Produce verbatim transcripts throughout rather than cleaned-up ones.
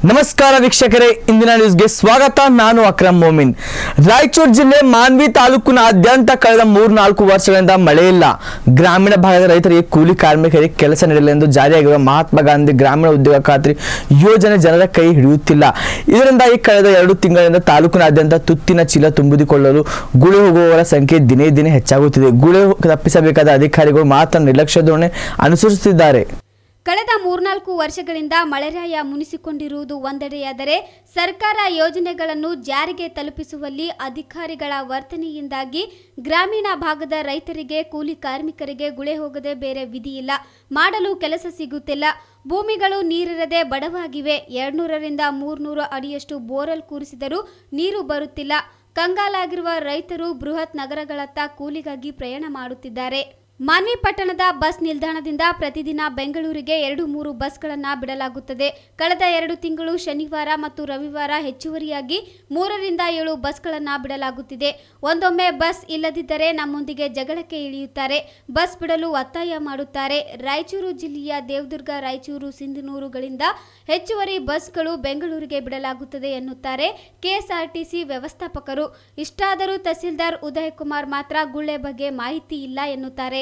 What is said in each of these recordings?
ನಮಸ್ಕಾರ ವೀಕ್ಷಕರೇ, ಇಂದಿನ ನ್ಯೂಸ್ಗೆ ಸ್ವಾಗತ. ನಾನು ಅಕ್ರಮ್ ಮೊಮಿನ್. ರಾಯಚೂರು ಜಿಲ್ಲೆ ಮಾನ್ವಿ ತಾಲೂಕಿನಾದ್ಯಂತ ಕಳೆದ ಮೂರ್ನಾಲ್ಕು ವರ್ಷಗಳಿಂದ ಮಳೆ ಇಲ್ಲ. ಗ್ರಾಮೀಣ ಭಾಗದ ರೈತರಿಗೆ ಕೂಲಿ ಕಾರ್ಮಿಕರಿಗೆ ಕೆಲಸ ನೀಡಲು ಎಂದು ಜಾರಿಯಾಗಿರುವ ಮಹಾತ್ಮ ಗಾಂಧಿ ಗ್ರಾಮೀಣ ಉದ್ಯೋಗ ಖಾತ್ರಿ ಯೋಜನೆ ಜನರ ಕೈ ಹಿಡಿಯುತ್ತಿಲ್ಲ. ಇದರಿಂದಾಗಿ ಕಳೆದ ಎರಡು ತಿಂಗಳಿಂದ ತಾಲೂಕಿನಾದ್ಯಂತ ತುತ್ತಿನ ಚೀಲ ತುಂಬಿಕೊಳ್ಳಲು ಗುಳೆ ಹೋಗುವವರ ಸಂಖ್ಯೆ ದಿನೇ ದಿನೇ ಹೆಚ್ಚಾಗುತ್ತಿದೆ. ಗುಳೆ ತಪ್ಪಿಸಬೇಕಾದ ಅಧಿಕಾರಿಗಳು ಮಾತ್ರ ನಿರ್ಲಕ್ಷ್ಯ ಧೋರಣೆ ಅನುಸರಿಸುತ್ತಿದ್ದಾರೆ. ಕಳೆದ ಮೂರ್ನಾಲ್ಕು ವರ್ಷಗಳಿಂದ ಮಳೆರಾಯ ಮುನಿಸಿಕೊಂಡಿರುವುದು ಒಂದೆಡೆಯಾದರೆ ಸರ್ಕಾರ ಯೋಜನೆಗಳನ್ನು ಜಾರಿಗೆ ತಲುಪಿಸುವಲ್ಲಿ ಅಧಿಕಾರಿಗಳ ವರ್ತನೆಯಿಂದಾಗಿ ಗ್ರಾಮೀಣ ಭಾಗದ ರೈತರಿಗೆ ಕೂಲಿ ಕಾರ್ಮಿಕರಿಗೆ ಗುಳೆ ಹೋಗದೆ ಬೇರೆ ವಿಧಿಯಿಲ್ಲ. ಮಾಡಲು ಕೆಲಸ ಸಿಗುತ್ತಿಲ್ಲ. ಭೂಮಿಗಳು ನೀರಿರದೆ ಬಡವಾಗಿವೆ. ಎರಡ್ನೂರರಿಂದ ಮೂರ್ನೂರು ಅಡಿಯಷ್ಟು ಬೋರ್ವೆಲ್ ಕೂರಿಸಿದರೂ ನೀರು ಬರುತ್ತಿಲ್ಲ. ಕಂಗಾಲಾಗಿರುವ ರೈತರು ಬೃಹತ್ ನಗರಗಳತ್ತ ಕೂಲಿಗಾಗಿ ಪ್ರಯಾಣ ಮಾಡುತ್ತಿದ್ದಾರೆ. ಮಾನ್ವಿ ಪಟ್ಟಣದ ಬಸ್ ನಿಲ್ದಾಣದಿಂದ ಪ್ರತಿದಿನ ಬೆಂಗಳೂರಿಗೆ ಎರಡು ಮೂರು ಬಸ್ಗಳನ್ನು ಬಿಡಲಾಗುತ್ತದೆ. ಕಳೆದ ಎರಡು ತಿಂಗಳು ಶನಿವಾರ ಮತ್ತು ರವಿವಾರ ಹೆಚ್ಚುವರಿಯಾಗಿ ಮೂರರಿಂದ ಏಳು ಬಸ್ಗಳನ್ನು ಬಿಡಲಾಗುತ್ತಿದೆ. ಒಂದೊಮ್ಮೆ ಬಸ್ ಇಲ್ಲದಿದ್ದರೆ ನಮ್ಮೊಂದಿಗೆ ಜಗಳಕ್ಕೆ ಇಳಿಯುತ್ತಾರೆ. ಬಸ್ ಬಿಡಲು ಒತ್ತಾಯ ಮಾಡುತ್ತಾರೆ. ರಾಯಚೂರು ಜಿಲ್ಲೆಯ ದೇವದುರ್ಗ, ರಾಯಚೂರು, ಸಿಂಧನೂರುಗಳಿಂದ ಹೆಚ್ಚುವರಿ ಬಸ್ಗಳು ಬೆಂಗಳೂರಿಗೆ ಬಿಡಲಾಗುತ್ತದೆ ಎನ್ನುತ್ತಾರೆ ಕೆಎಸ್ಆರ್ಟಿಸಿ ವ್ಯವಸ್ಥಾಪಕರು. ಇಷ್ಟಾದರೂ ತಹಸೀಲ್ದಾರ್ ಉದಯ್ ಕುಮಾರ್ ಮಾತ್ರ ಗುಳೆ ಬಗ್ಗೆ ಮಾಹಿತಿ ಇಲ್ಲ ಎನ್ನುತ್ತಾರೆ.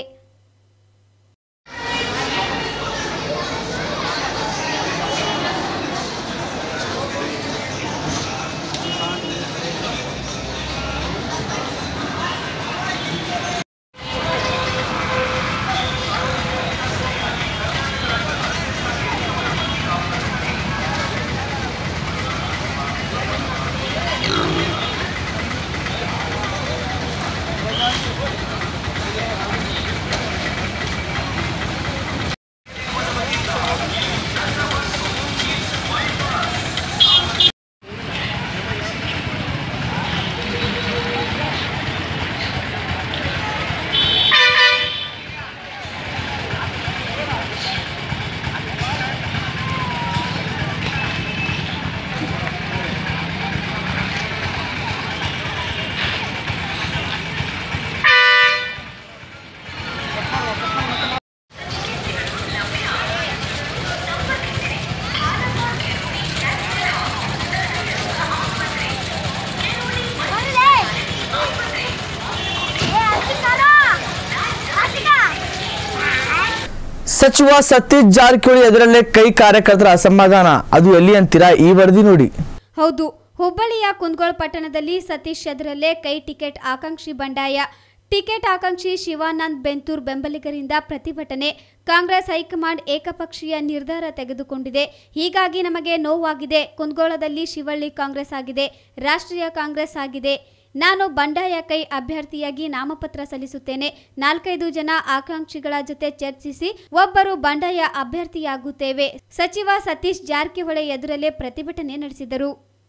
ಸಚಿವ ಸತೀಶ್ ಜಾರಕಿಹೊಳಿ ಎದುರಲ್ಲೇ ಕೈ ಕಾರ್ಯಕರ್ತರ ಅಸಮಾಧಾನ. ಅದು ಎಲ್ಲಿ ಅಂತೀರಾ? ಈ ವರದಿ ನೋಡಿ. ಹೌದು, ಹುಬ್ಬಳ್ಳಿಯ ಕುಂದಗೋಳ ಪಟ್ಟಣದಲ್ಲಿ ಸತೀಶ್ ಎದುರಲ್ಲೇ ಕೈ ಟಿಕೆಟ್ ಆಕಾಂಕ್ಷಿ ಬಂಡಾಯ. ಟಿಕೆಟ್ ಆಕಾಂಕ್ಷಿ ಶಿವಾನಂದ್ ಬೆಂತೂರ್ ಬೆಂಬಲಿಗರಿಂದ ಪ್ರತಿಭಟನೆ. ಕಾಂಗ್ರೆಸ್ ಹೈಕಮಾಂಡ್ ಏಕಪಕ್ಷೀಯ ನಿರ್ಧಾರ ತೆಗೆದುಕೊಂಡಿದೆ. ಹೀಗಾಗಿ ನಮಗೆ ನೋವಾಗಿದೆ. ಕುಂದಗೋಳದಲ್ಲಿ ಶಿವಳ್ಳಿ ಕಾಂಗ್ರೆಸ್ ಆಗಿದೆ, ರಾಷ್ಟ್ರೀಯ ಕಾಂಗ್ರೆಸ್ ಆಗಿದೆ. ನಾನು ಬಂಡಾಯ ಕೈ ಅಭ್ಯರ್ಥಿಯಾಗಿ ನಾಮಪತ್ರ ಸಲ್ಲಿಸುತ್ತೇನೆ. ನಾಲ್ಕೈದು ಜನ ಆಕಾಂಕ್ಷಿಗಳ ಜೊತೆ ಚರ್ಚಿಸಿ ಒಬ್ಬರು ಬಂಡಾಯ ಅಭ್ಯರ್ಥಿಯಾಗುತ್ತೇವೆ. ಸಚಿವ ಸತೀಶ್ ಜಾರಕಿಹೊಳಿ ಎದುರಲ್ಲೇ ಪ್ರತಿಭಟನೆ ನಡೆಸಿದರು.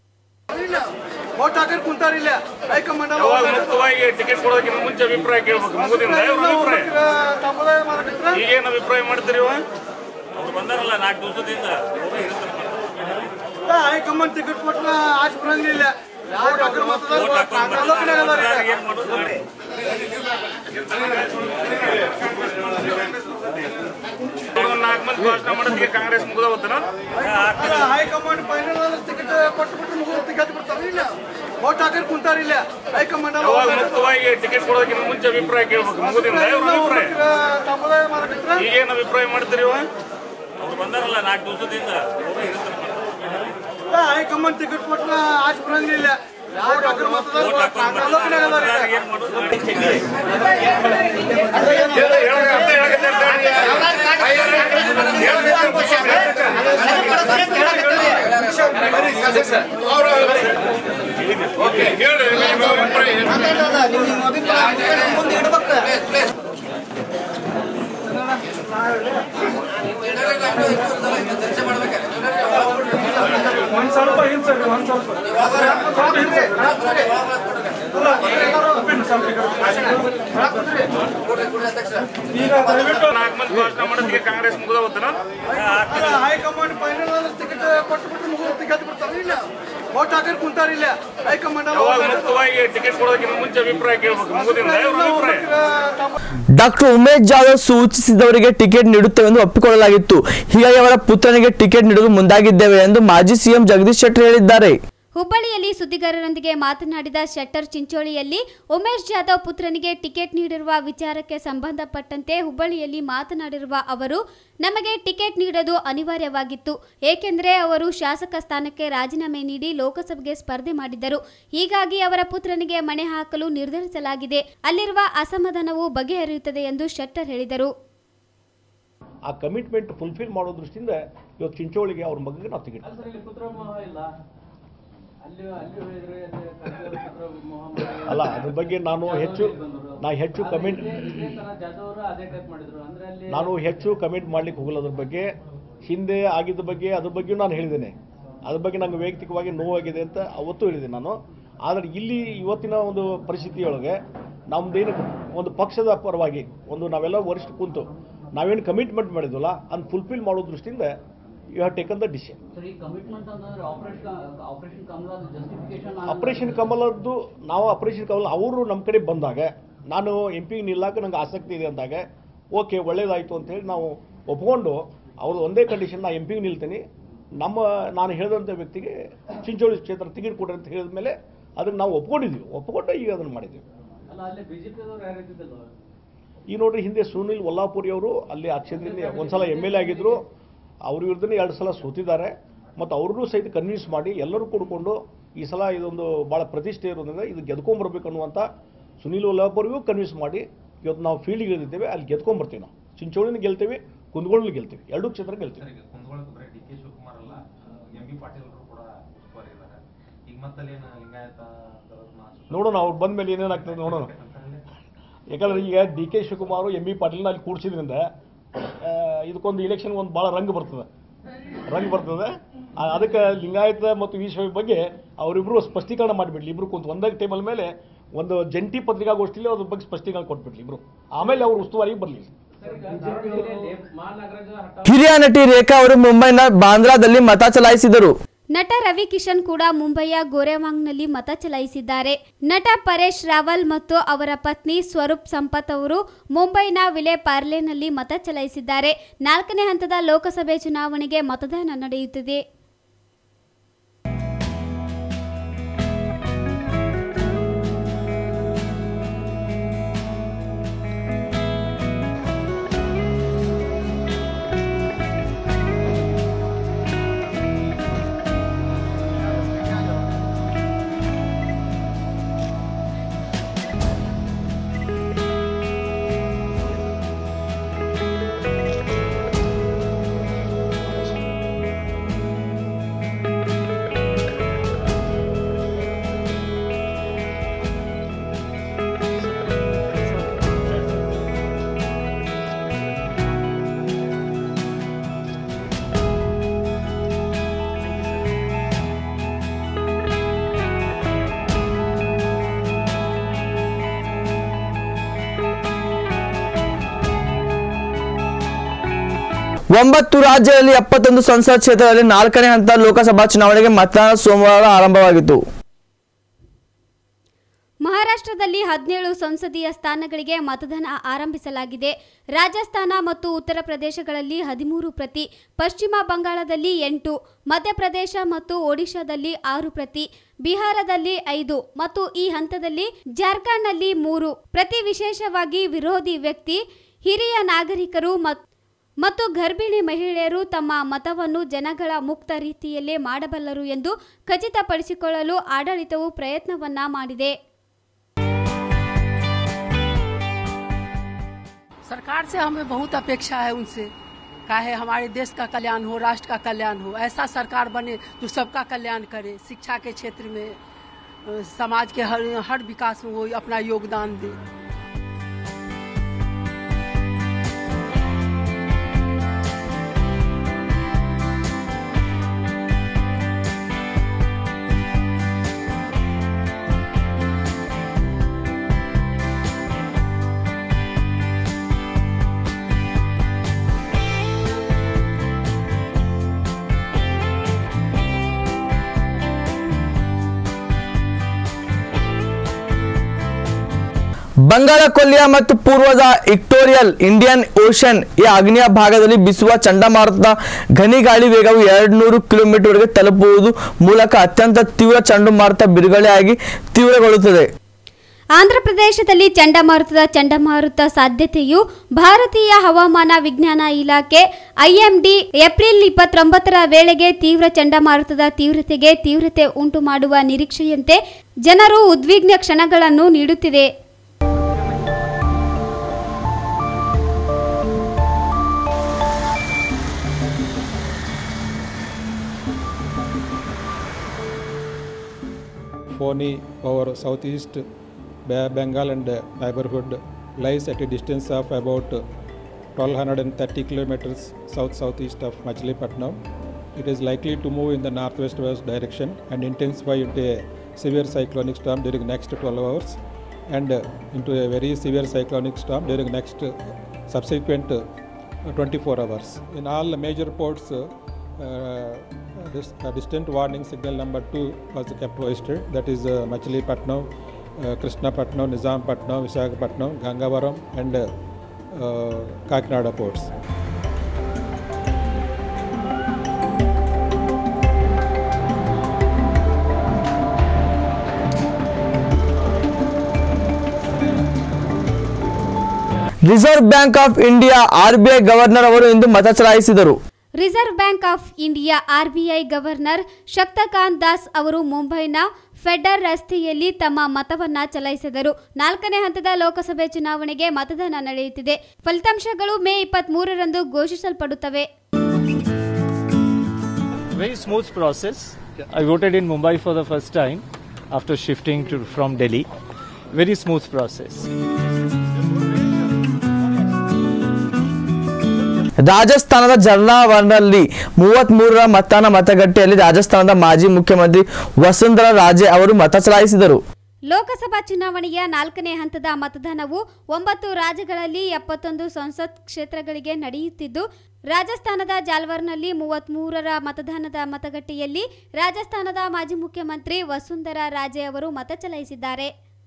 ಕಾಂಗ್ರೆಸ್ ಮುಗಿದ ಹೈಕಮಾಂಡ್ ಫೈನಲ್ ಟಿಕೆಟ್ ಕೊಟ್ಟುಬಿಟ್ಟು ಮುಗಿದು ಟಿಕೆಟ್ ಬಿಡ್ತಾರೆ. ಇಲ್ಲ ವೋಟ್ ಹಾಕಿ ಕುಂತಾರಿಲ್ಲ. ಹೈಕಮಾಂಡ್ ಟಿಕೆಟ್ ಕೊಡೋದಕ್ಕಿಂತ ಮುಂಚೆ ಅಭಿಪ್ರಾಯ ಕೇಳ್ಬೇಕು. ಮುಗಿದಿಲ್ಲ ಈಗೇನು ಅಭಿಪ್ರಾಯ ಮಾಡ್ತೀರಿ? ಅವ್ರು ಬಂದಾರಲ್ಲ ನಾಲ್ಕು ದಿವಸದಿಂದ. ಹೈಕಮಾಂಡ್ ಟಿಕೆಟ್ ಕೊಟ್ಟರೆ ಆಚೆ ಬರಂಗಿಲ್ಲ. ಒಂದ್ ಸ್ವಲ್ಪ ಹಿಂಸೆ ಒಂದ್ ಸ್ವಲ್ಪ ಈಗ ದಯವಿಟ್ಟು ನಾಲ್ಕು ಮಂದಿ ಭಾಷಣ ಮಾಡೋದಕ್ಕೆ ಕಾಂಗ್ರೆಸ್ ಮುಗಿದವತ್ತನ ಹೈಕಮಾಂಡ್ ಫೈನಲ್ ಟಿಕೆಟ್ ಕೊಟ್ಬಿಟ್ಟು ಮುಗಿದು ಟಿಕೆಟ್ ಬಿಡ್ತಾರೆ ಇಲ್ಲ ವೋಟ್ ಹಾಕಿ ಕುಂತಾರಿಲ್ಲ ಹೈಕಮಾಂಡ್ ಮುಕ್ತವಾಗಿ ಟಿಕೆಟ್ ಕೊಡೋದಕ್ಕಿಂತ ಮುಂಚೆ ಅಭಿಪ್ರಾಯ ಕೇಳಬೇಕು ಮುಗಿದಿಲ್ಲ ಅಭಿಪ್ರಾಯ. ಡಾಕ್ಟರ್ ಉಮೇಶ್ ಜಾಧವ್ ಸೂಚಿಸಿದವರಿಗೆ ಟಿಕೆಟ್ ನೀಡುತ್ತೇವೆಂದು ಒಪ್ಪಿಕೊಳ್ಳಲಾಗಿತ್ತು. ಹೀಗಾಗಿ ಅವರ ಪುತ್ರನಿಗೆ ಟಿಕೆಟ್ ನೀಡಲು ಮುಂದಾಗಿದ್ದೇವೆ ಎಂದು ಮಾಜಿ ಸಿಎಂ ಜಗದೀಶ್ ಶೆಟ್ಟರ್ ಹೇಳಿದ್ದಾರೆ. ಹುಬ್ಬಳ್ಳಿಯಲ್ಲಿ ಸುದ್ದಿಗಾರರೊಂದಿಗೆ ಮಾತನಾಡಿದ ಶೆಟ್ಟರ್ ಚಿಂಚೋಳಿಯಲ್ಲಿ ಉಮೇಶ್ ಜಾಧವ್ ಪುತ್ರನಿಗೆ ಟಿಕೆಟ್ ನೀಡಿರುವ ವಿಚಾರಕ್ಕೆ ಸಂಬಂಧಪಟ್ಟಂತೆ ಹುಬ್ಬಳ್ಳಿಯಲ್ಲಿ ಮಾತನಾಡಿರುವ ಅವರು, ನಮಗೆ ಟಿಕೆಟ್ ನೀಡೋದು ಅನಿವಾರ್ಯವಾಗಿತ್ತು. ಏಕೆಂದರೆ ಅವರು ಶಾಸಕ ಸ್ಥಾನಕ್ಕೆ ರಾಜೀನಾಮೆ ನೀಡಿ ಲೋಕಸಭೆಗೆ ಸ್ಪರ್ಧೆ ಮಾಡಿದ್ದರು. ಹೀಗಾಗಿ ಅವರ ಪುತ್ರನಿಗೆ ಮಣೆ ಹಾಕಲು ನಿರ್ಧರಿಸಲಾಗಿದೆ. ಅಲ್ಲಿರುವ ಅಸಮಾಧಾನವು ಬಗೆಹರಿಯುತ್ತದೆ ಎಂದು ಶೆಟ್ಟರ್ ಹೇಳಿದರು. ಆ ಕಮಿಟ್ಮೆಂಟ್ ಫುಲ್ಫಿಲ್ ಮಾಡೋ ದೃಷ್ಟಿಯಿಂದ ಇವತ್ತು ಚಿಂಚೋಳಿಗೆ ಅವ್ರ ಮಗಗೆ ನಾವು ಟಿಕೆಟ್ ಅಲ್ಲ, ಅದ್ರ ಬಗ್ಗೆ ನಾನು ಹೆಚ್ಚು ನಾ ಹೆಚ್ಚು ಕಮೆಂಟ್ ನಾನು ಹೆಚ್ಚು ಕಮೆಂಟ್ ಮಾಡ್ಲಿಕ್ಕೆ ಹೋಗಲ್ಲ. ಅದ್ರ ಬಗ್ಗೆ ಹಿಂದೆ ಆಗಿದ್ದ ಬಗ್ಗೆ ಅದ್ರ ಬಗ್ಗೆಯೂ ನಾನು ಹೇಳಿದ್ದೇನೆ. ಅದ್ರ ಬಗ್ಗೆ ನಂಗೆ ವೈಯಕ್ತಿಕವಾಗಿ ನೋವಾಗಿದೆ ಅಂತ ಅವತ್ತು ಹೇಳಿದೆ ನಾನು. ಆದರೆ ಇಲ್ಲಿ ಇವತ್ತಿನ ಒಂದು ಪರಿಸ್ಥಿತಿಯೊಳಗೆ ನಮ್ದೇನು ಒಂದು ಪಕ್ಷದ ಪರವಾಗಿ ಒಂದು ನಾವೆಲ್ಲ ವರಿಷ್ಠ ಕುಂತು ನಾವೇನು ಕಮಿಟ್ಮೆಂಟ್ ಮಾಡಿದ್ವಲ್ಲ ಅದನ್ನು ಫುಲ್ಫಿಲ್ ಮಾಡೋ ದೃಷ್ಟಿಯಿಂದ you have taken the decision. Operation ಕಮಲದ್ದು ನಾವು ಆಪರೇಷನ್ ಕಮಲ ಅವರು ನಮ್ಮ ಕಡೆ ಬಂದಾಗ ನಾನು ಎಂ ಪಿ ನಿಲ್ಲಕ್ಕೆ ನಂಗೆ ಆಸಕ್ತಿ ಇದೆ ಅಂದಾಗ ಓಕೆ ಒಳ್ಳೇದಾಯಿತು ಅಂತೇಳಿ ನಾವು ಒಪ್ಕೊಂಡು ಅವರು ಒಂದೇ ಕಂಡೀಷನ್ ನಾ ಎಂ ಪಿಗೆ ನಿಲ್ತೀನಿ, ನಮ್ಮ ನಾನು ಹೇಳಿದಂಥ ವ್ಯಕ್ತಿಗೆ ಚಿಂಚೋಳಿ ಕ್ಷೇತ್ರ ಟಿಕೆಟ್ ಕೊಡ್ರಿ ಅಂತ ಹೇಳಿದ ಮೇಲೆ ಅದನ್ನು ನಾವು ಒಪ್ಕೊಂಡಿದ್ವಿ. ಒಪ್ಕೊಂಡು ಈಗ ಅದನ್ನು ಮಾಡಿದ್ದೀವಿ. ಈಗ ನೋಡ್ರಿ, ಹಿಂದೆ ಸುನಿಲ್ ವಲ್ಲಾಪುರಿ ಅವರು ಅಲ್ಲಿ ಆ ಕ್ಷೇತ್ರದಲ್ಲಿ ಒಂದ್ಸಲ ಎಮ್ ಎಲ್ ಎ ಆಗಿದ್ರು. ಅವ್ರ ವಿರುದ್ಧನೇ ಎರಡು ಸಲ ಸೋತಿದ್ದಾರೆ. ಮತ್ತು ಅವ್ರನ್ನೂ ಸಹಿತ ಕನ್ವಿನ್ಸ್ ಮಾಡಿ ಎಲ್ಲರೂ ಕೂಡ್ಕೊಂಡು ಈ ಸಲ ಇದೊಂದು ಭಾಳ ಪ್ರತಿಷ್ಠೆ ಇರೋದ್ರಿಂದ ಇದು ಗೆದ್ಕೊಂಬರ್ಬೇಕು ಅನ್ನುವಂಥ ಸುನಿಲ್ ವಲ್ಲಾಪುರಿಗೂ ಕನ್ವಿನ್ಸ್ ಮಾಡಿ ಇವತ್ತು ನಾವು ಫೀಲ್ಡಿಗೆ ಇಳಿದಿದ್ದೇವೆ. ಅಲ್ಲಿ ಗೆದ್ಕೊಂಬರ್ತೀವಿ. ನಾವು ಚಿಂಚೋಳಿನ ಗೆಲ್ತೀವಿ, ಕುಂದಗೋಳಲ್ಲಿ ಗೆಲ್ತೀವಿ, ಎರಡೂ ಕ್ಷೇತ್ರ ಗೆಲ್ತೀವಿ. ನೋಡೋಣ ಅವ್ರು ಬಂದ ಮೇಲೆ ಏನೇನಾಗ್ತದೆ ನೋಡೋಣ. ಯಾಕಂದ್ರೆ ಈಗ D K Shivakumar M B ಪಾಟೀಲ್ನ ಅಲ್ಲಿ ಕೂಡಿಸಿದ್ರಿಂದ ಇದಕ್ಕೊಂದು ಇಲೆಕ್ಷನ್ ಒಂದು ಭಾಳ ರಂಗ್ ಬರ್ತದೆ ರಂಗ್ ಬರ್ತದೆ ಅದಕ್ಕೆ ಲಿಂಗಾಯತ ಮತ್ತು ವಿಶ್ವ ಬಗ್ಗೆ ಅವರಿಬ್ಬರು ಸ್ಪಷ್ಟೀಕರಣ ಮಾಡಿಬಿಡ್ಲಿ. ಇಬ್ರು ಕುಂತು ಒಂದೇ ಟೇಬಲ್ ಮೇಲೆ ಒಂದು ಜಂಟಿ ಪತ್ರಿಕಾಗೋಷ್ಠಿಯಲ್ಲಿ ಅದ್ರ ಬಗ್ಗೆ ಸ್ಪಷ್ಟೀಕರಣ ಕೊಟ್ಬಿಡ್ಲಿ ಇಬ್ರು. ಆಮೇಲೆ ಅವರು ಉಸ್ತುವಾರಿಗೆ ಬರಲಿ. ಹಿರಿಯ ನಟಿ ರೇಖಾ ಅವರು ಮುಂಬೈನ ಬಾಂದ್ರಾದಲ್ಲಿ ಮತ ಚಲಾಯಿಸಿದರು. ನಟ ರವಿ ಕಿಶನ್ ಕೂಡ ಮುಂಬೈಯ ಗೋರೆವಾಂಗ್ನಲ್ಲಿ ಮತ ಚಲಾಯಿಸಿದ್ದಾರೆ. ನಟ ಪರೇಶ್ ರಾವಲ್ ಮತ್ತು ಅವರ ಪತ್ನಿ ಸ್ವರೂಪ್ ಸಂಪತ್ ಅವರು ಮುಂಬೈನ ವಿಲೆ ಪಾರ್ಲೆನಲ್ಲಿ ಮತ ಚಲಾಯಿಸಿದ್ದಾರೆ. ನಾಲ್ಕನೇ ಹಂತದ ಲೋಕಸಭೆ ಚುನಾವಣೆಗೆ ಮತದಾನ ನಡೆಯುತ್ತಿದೆ. ಒಂಬತ್ತು ರಾಜ್ಯಗಳಲ್ಲಿ ಎಪ್ಪತ್ತೊಂದು ಸಂಸತ್ ಕ್ಷೇತ್ರದಲ್ಲಿ ನಾಲ್ಕನೇ ಹಂತ ಲೋಕಸಭಾ ಚುನಾವಣೆಗೆ ಮತದಾನ ಸೋಮವಾರ ಆರಂಭವಾಗಿತ್ತು. ಮಹಾರಾಷ್ಟ್ರದಲ್ಲಿ ಹದಿನೇಳು ಸಂಸದೀಯ ಸ್ಥಾನಗಳಿಗೆ ಮತದಾನ ಆರಂಭಿಸಲಾಗಿದೆ. ರಾಜಸ್ಥಾನ ಮತ್ತು ಉತ್ತರ ಪ್ರದೇಶಗಳಲ್ಲಿ ಹದಿಮೂರು ಪ್ರತಿ, ಪಶ್ಚಿಮ ಬಂಗಾಳದಲ್ಲಿ ಎಂಟು, ಮಧ್ಯಪ್ರದೇಶ ಮತ್ತು ಒಡಿಶಾದಲ್ಲಿ ಆರು ಪ್ರತಿ, ಬಿಹಾರದಲ್ಲಿ ಐದು ಮತ್ತು ಈ ಹಂತದಲ್ಲಿ ಜಾರ್ಖಂಡ್ನಲ್ಲಿ ಮೂರು ಪ್ರತಿ. ವಿಶೇಷವಾಗಿ ವಿರೋಧಿ ವ್ಯಕ್ತಿ, ಹಿರಿಯ ನಾಗರಿಕರು ಮತ್ತು ಗರ್ಭಿಣಿ ಮಹಿಳೆಯರು ತಮ್ಮ ಮತವನ್ನು ಜನಗಳ ಮುಕ್ತ ರೀತಿಯಲ್ಲೇ ಮಾಡಬಲ್ಲರು ಎಂದು ಖಚಿತಪಡಿಸಿಕೊಳ್ಳಲು ಆಡಳಿತವು ಪ್ರಯತ್ನವನ್ನ ಮಾಡಿದೆ. सरकार से हमें बहुत अपेक्षा है उनसे, काहे हमारे देश का कल्याण हो, राष्ट्र का कल्याण हो। ऐसा सरकार बने जो सबका कल्याण करे, शिक्षा के क्षेत्र में, समाज के हर हर विकास में वो अपना योगदान दे। ಬಂಗಾಳ ಕೊಲ್ಲಿಯ ಮತ್ತು ಪೂರ್ವದ ಇಕ್ಟೋರಿಯಲ್ ಇಂಡಿಯನ್ ಓಷನ್ ಈ ಆಗ್ನೇಯ ಭಾಗದಲ್ಲಿ ಬೀಸುವ ಚಂಡಮಾರುತದ ಘನಿಗಾಳಿ ವೇಗವು ಎರಡು ನೂರು ಕಿಲೋಮೀಟರ್ವರೆಗೆ ತಲುಪುವುದು ಮೂಲಕ ಅತ್ಯಂತ ತೀವ್ರ ಚಂಡಮಾರುತ ಬಿರುಗಾಳಿಯಾಗಿ ತೀವ್ರಗೊಳ್ಳುತ್ತದೆ. ಆಂಧ್ರಪ್ರದೇಶದಲ್ಲಿ ಚಂಡಮಾರುತದ ಚಂಡಮಾರುತ ಸಾಧ್ಯತೆಯು ಭಾರತೀಯ ಹವಾಮಾನ ವಿಜ್ಞಾನ ಇಲಾಖೆ ಐಎಂಡಿ ಏಪ್ರಿಲ್ ಇಪ್ಪತ್ತೊಂಬತ್ತರ ವೇಳೆಗೆ ತೀವ್ರ ಚಂಡಮಾರುತದ ತೀವ್ರತೆಗೆ ತೀವ್ರತೆ ಉಂಟು ಮಾಡುವ ನಿರೀಕ್ಷೆಯಂತೆ ಜನರು ಉದ್ವಿಗ್ನ ಕ್ಷಣಗಳನ್ನು ನೀಡುತ್ತಿದೆ. Foni over southeast Bengal and neighborhood lies at a distance of about twelve thirty kilometers south-southeast of Machilipatnam. It is likely to move in the northwest-west direction and intensify into a severe cyclonic storm during next twelve hours and into a very severe cyclonic storm during next subsequent twenty-four hours. In all major ports, uh, this uh, distant warning signal number two was kept hoisted, that is uh, Machilipatnam, uh, Krishnapatnam, Nizampatnam, Visakhapatnam, Gangavaram and uh, uh, Kakinada ports. Reserve Bank of India RBI governor ಅವರು ಇಂದು ಮತ ಚಲಾಯಿಸಿದರು. Reserve Bank of India RBI governor Shaktikanta Das ಅವರು ಮುಂಬೈನ feeder ರಸ್ತೆಯಲ್ಲಿ ತಮ್ಮ ಮತವನ್ನ ಚಲಾಯಿಸಿದರು. ನಾಲ್ಕನೇ ಹಂತದ ಲೋಕಸಭೆ ಚುನಾವಣೆಗೆ ಮತದಾನ ನಡೆಯುತ್ತಿದೆ. ಫಲಿತಾಂಶಗಳು May ಇಪ್ಪತ್ಮೂರರಂದು ಘೋಷಿಸಲ್ಪಡುತ್ತವೆ. Very smooth process. I voted in Mumbai for the first time after shifting to from Delhi. Very smooth process. ರಾಜಸ್ಥಾನದ ಜಲ್ನಾವರ್ನಲ್ಲಿ ಮೂವತ್ತ್ ಮೂರರ ಮತದಾನ ಮತಗಟ್ಟೆಯಲ್ಲಿ ರಾಜಸ್ಥಾನದ ಮಾಜಿ ಮುಖ್ಯಮಂತ್ರಿ ವಸುಂಧರಾ ರಾಜೆ ಅವರು ಮತ ಚಲಾಯಿಸಿದರು. ಲೋಕಸಭಾ ಚುನಾವಣೆಯ ನಾಲ್ಕನೇ ಹಂತದ ಮತದಾನವು ಒಂಬತ್ತು ರಾಜ್ಯಗಳಲ್ಲಿ ಎಪ್ಪತ್ತೊಂದು ಸಂಸತ್ ಕ್ಷೇತ್ರಗಳಿಗೆ ನಡೆಯುತ್ತಿದ್ದು, ರಾಜಸ್ಥಾನದ ಜಾಲ್ವರ್ನಲ್ಲಿ ಮೂವತ್ತ್ ಮೂರರ ಮತದಾನದ ಮತಗಟ್ಟೆಯಲ್ಲಿ ರಾಜಸ್ಥಾನದ ಮಾಜಿ ಮುಖ್ಯಮಂತ್ರಿ ವಸುಂಧರಾ ರಾಜೆ ಅವರು ಮತ ಚಲಾಯಿಸಿದ್ದಾರೆ.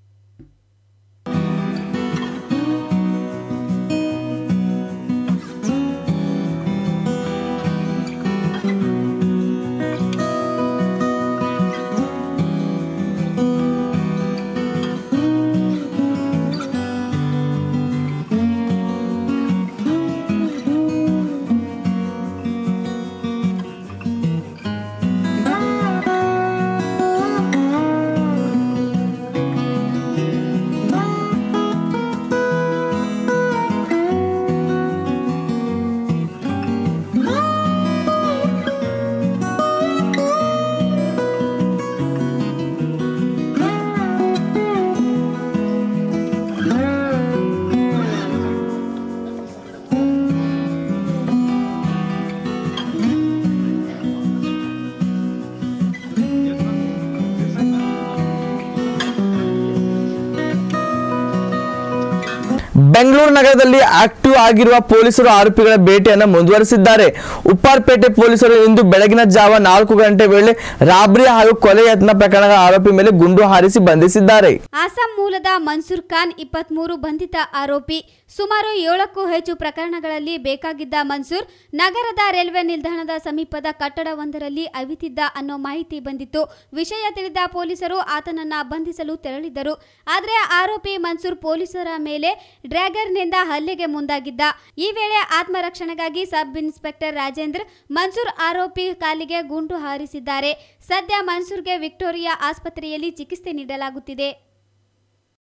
ಬೆಂಗಳೂರು ನಗರದಲ್ಲಿ ಆಕ್ಟಿವ್ ಆಗಿರುವ ಪೊಲೀಸರು ಆರೋಪಿಗಳ ಬೇಟೆಯನ್ನು ಮುಂದುವರೆಸಿದ್ದಾರೆ. ಉಪ್ಪಾರಪೇಟೆ ಪೊಲೀಸರು ಇಂದು ಬೆಳಗಿನ ಜಾವ ನಾಲ್ಕು ಗಂಟೆ ವೇಳೆ ರಾಬರಿ ಹಾಗೂ ಕೊಲೆ ಯತ್ನ ಪ್ರಕರಣದ ಆರೋಪಿ ಮೇಲೆ ಗುಂಡು ಹಾರಿಸಿ ಬಂಧಿಸಿದ್ದಾರೆ. ಅಸ್ಸಾಂ ಮೂಲದ ಮನ್ಸೂರ್ ಖಾನ್ ಇಪ್ಪತ್ಮೂರು ಬಂಧಿತ ಆರೋಪಿ. ಸುಮಾರು ಏಳಕ್ಕೂ ಹೆಚ್ಚು ಪ್ರಕರಣಗಳಲ್ಲಿ ಬೇಕಾಗಿದ್ದ ಮನ್ಸೂರ್ ನಗರದ ರೈಲ್ವೆ ನಿಲ್ದಾಣದ ಸಮೀಪದ ಕಟ್ಟಡವೊಂದರಲ್ಲಿ ಅವಿತಿದ್ದ ಅನ್ನೋ ಮಾಹಿತಿ ಬಂದಿತ್ತು. ವಿಷಯ ತಿಳಿದ ಪೊಲೀಸರು ಆತನನ್ನ ಬಂಧಿಸಲು ತೆರಳಿದ್ದರು. ಆದರೆ ಆರೋಪಿ ಮನ್ಸೂರ್ ಪೊಲೀಸರ ಮೇಲೆ ಡ್ರ್ಯಾಗರ್ನಿಂದ ಹಲ್ಲೆಗೆ ಮುಂದಾಗಿದ್ದ. ಈ ವೇಳೆ ಆತ್ಮರಕ್ಷಣೆಗಾಗಿ ಸಬ್ ಇನ್ಸ್ಪೆಕ್ಟರ್ ರಾಜೇಂದ್ರ ಮನ್ಸೂರ್ ಆರೋಪಿ ಕಾಲಿಗೆ ಗುಂಡು ಹಾರಿಸಿದ್ದಾರೆ. ಸದ್ಯ ಮನ್ಸೂರ್ಗೆ ವಿಕ್ಟೋರಿಯಾ ಆಸ್ಪತ್ರೆಯಲ್ಲಿ ಚಿಕಿತ್ಸೆ ನೀಡಲಾಗುತ್ತಿದೆ.